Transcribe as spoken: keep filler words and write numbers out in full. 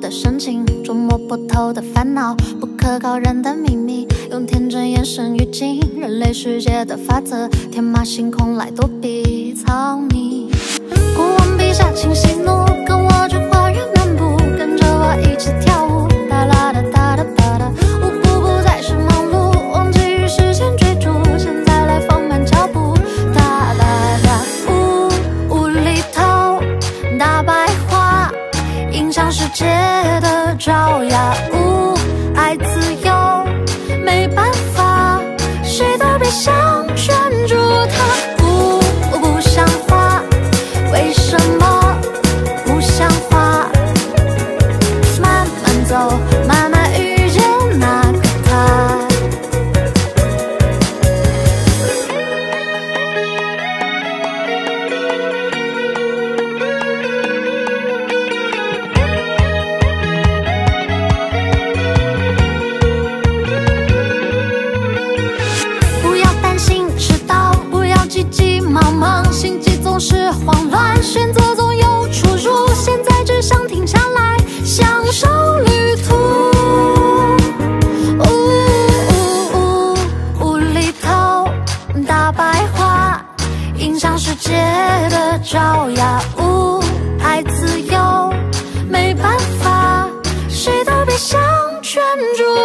的深情，捉摸不透的烦恼，不可告人的秘密，用天真眼神预警人类世界的法则，天马行空来躲避藏匿。国王陛下请息怒，跟我去花园漫步，跟着我一起跳舞，哒啦哒哒哒哒哒，舞步不再是忙碌，忘记与时间追逐，现在来放慢脚步，哒啦哒，雾雾里头大白花，影响世界的爪牙，呜，爱自由，没办法，谁都别想圈住它，呜，我不像话，为什么不像话？慢慢走，慢慢遇见那个他。不要担心迟到，不要急急忙忙，心悸总是慌乱，选择总有出入，现在只想停下来享受旅途。呜呜呜，雾里头大白花，影响世界的爪牙，呜，爱自由，没办法，谁都别想圈住